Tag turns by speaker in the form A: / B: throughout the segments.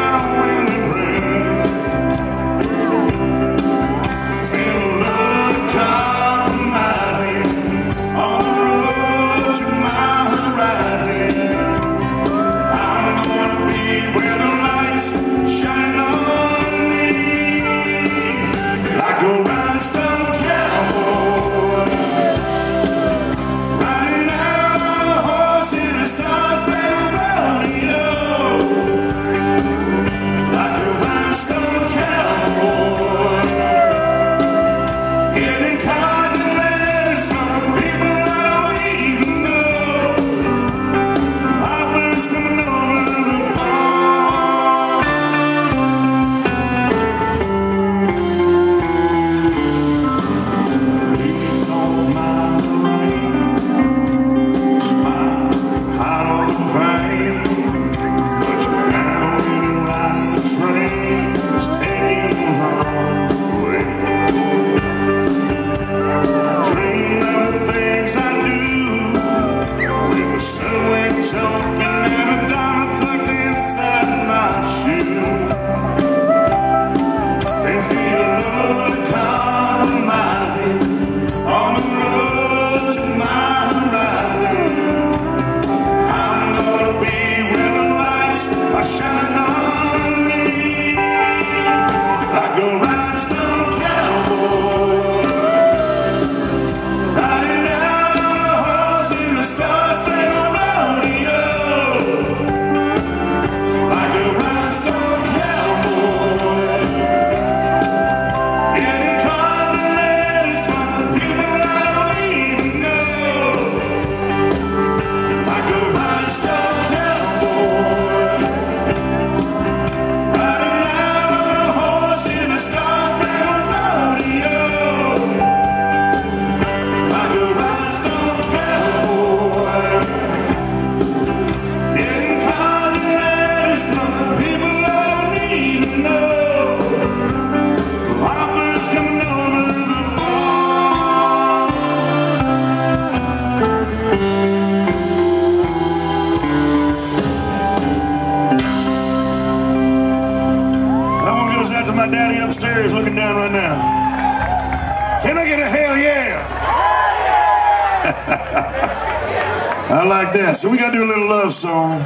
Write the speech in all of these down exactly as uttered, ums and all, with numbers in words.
A: I like that. So we got to do a little love song.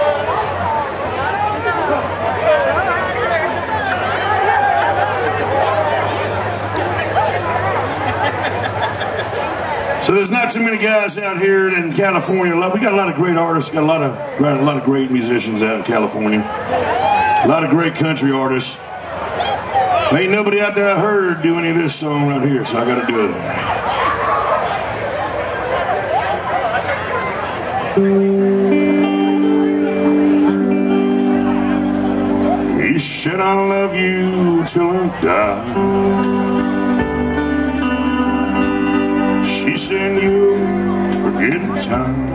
A: So there's not too many guys out here in California. We got a lot of great artists. Got a lot of a lot of great musicians out in California. A lot of great country artists. Ain't nobody out there I heard do any of this song right here, so I got to do it. He said, I love you till I die. She said, you'll forget in time.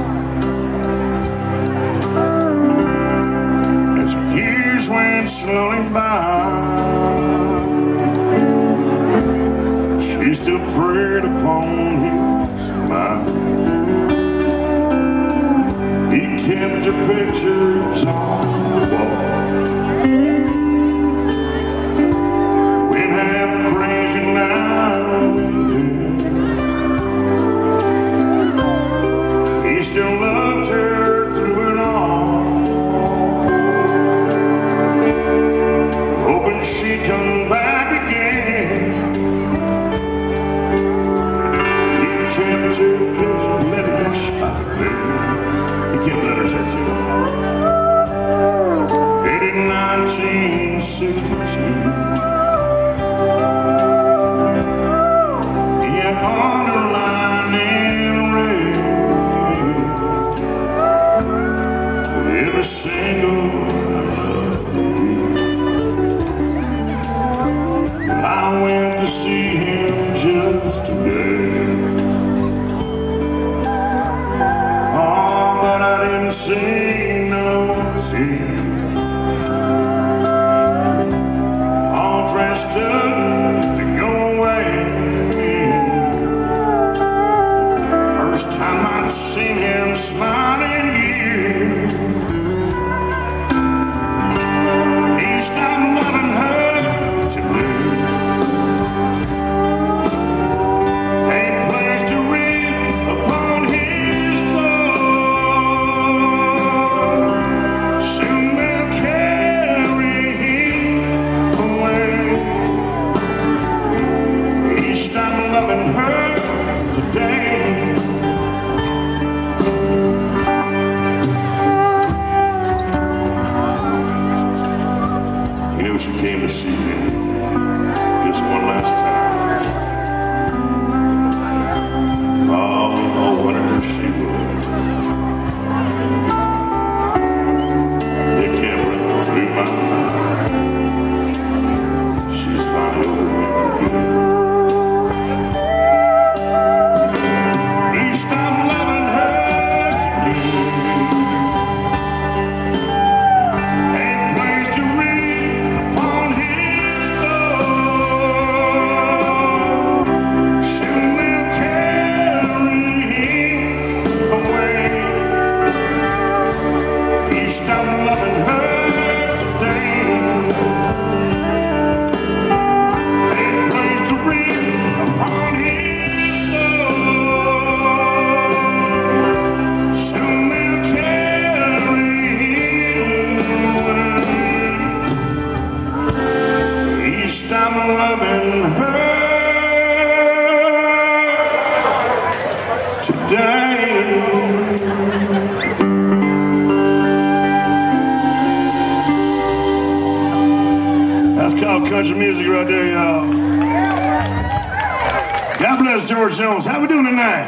A: As the years went slowly by, she still preyed upon his mind. He kept her pictures on the wall. When half crazy now and then, he still loved her through it all, hoping she'd come back again. He kept her picture letters by her. Kept letters there too. In nineteen sixty-two, he had underlined in red every single day. I went to see him just today. Say no to you. All dressed up to go away. First time I'd seen him smiling you. knew she came to see me just one last time. Oh, I wondered if she would. It kept running through my mind. She's finally over me for good. He stopped loving her today. Ain't place to read upon his door. Soon they'll carry him away. He stopped loving her. I'm loving her today. That's called country music right there, y'all. God bless George Jones. How we doing tonight?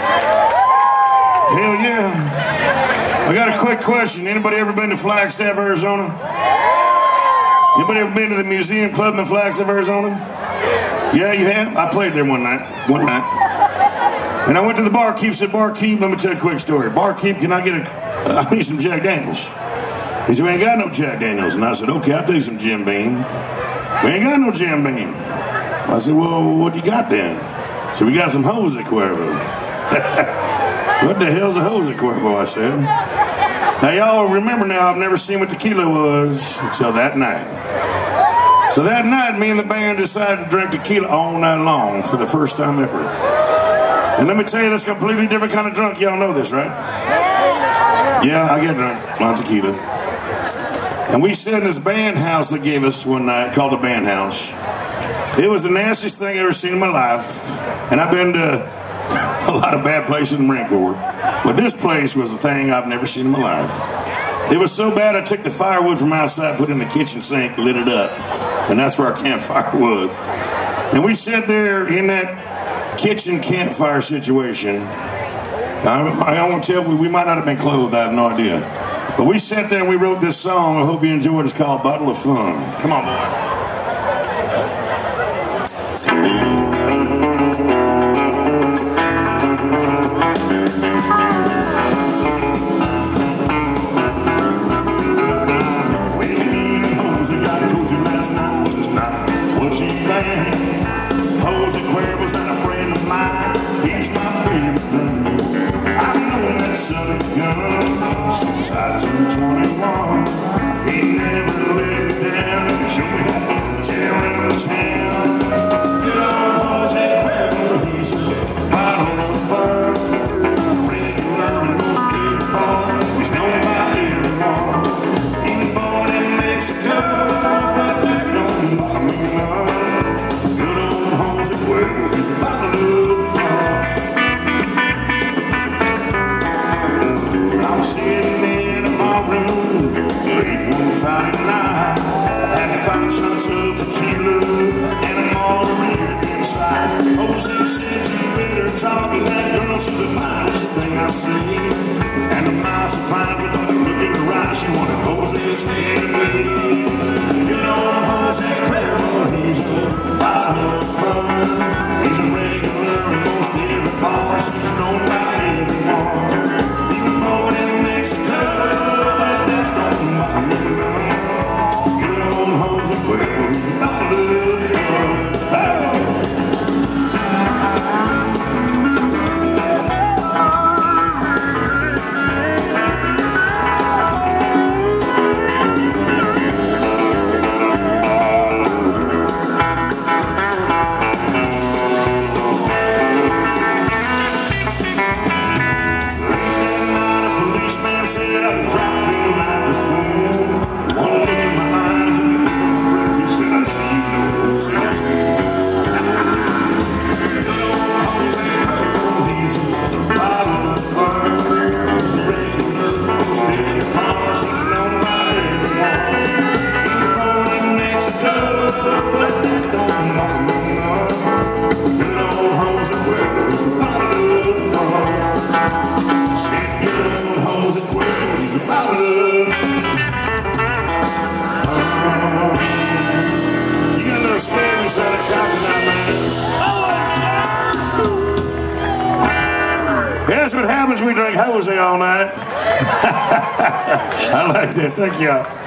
A: Hell yeah. I got a quick question. Anybody ever been to Flagstaff, Arizona? Anybody ever been to the Museum Club in Flagstaff, Arizona? Yeah, you have? I played there one night. One night. And I went to the barkeep, said, "Barkeep, let me tell you a quick story. Barkeep, can I get a, uh, I need some Jack Daniels." He said, "We ain't got no Jack Daniels." And I said, "Okay, I'll take some Jim Beam." "We ain't got no Jim Beam." I said, "Well, what do you got then?" So "We got some Jose Cuervo." "What the hell's a Jose Cuervo?" I said. Now, y'all remember now, I've never seen what tequila was until that night. So that night, me and the band decided to drink tequila all night long for the first time ever. And let me tell you, this completely different kind of drunk. Y'all know this, right? Yeah, I get drunk on tequila. And we sat in this band house they gave us one night, called the Band House. It was the nastiest thing I've ever seen in my life. And I've been to a lot of bad places in the Marine Corps, but this place was a thing I've never seen in my life. It was so bad I took the firewood from outside, put it in the kitchen sink, lit it up, and that's where our campfire was. And we sat there in that kitchen campfire situation. I, I won't tell you, we might not have been clothed, I have no idea. But we sat there and we wrote this song, I hope you enjoyed it. It's called Bottle of Fun. Come on, boy. Jose Cuervo's not a friend of mine. He's my favorite friend. I've known that son of a gun since I turned twenty-one. He never let me down. He showed me how to tear around the town. Good old Jose Cuervo, he's a bottle of fun. Regular and most favorite boy. He's known by everyone. He was born in Mexico, but that don't bother me none. He's a bottle of fun. I'm sitting in my room late one Friday night. Had five shots of tequila and a margarita inside. Jose said, "You better talk to that girl. She's the finest thing I've seen." And the mouse surprised her, but look at her eyes. She wanted Jose to stay with me. You know Jose Cuervo, he's a bottle of fun. He's a regular in most every bars. He's known by everyone. He was born in Mexico, but that don't bother me none. Good old Jose Cuervo, he's a bottle of fun. One look in my eyes and a different breath, he said, "I see you know." That's what happens when we drink Jose all night. I like that. Thank y'all.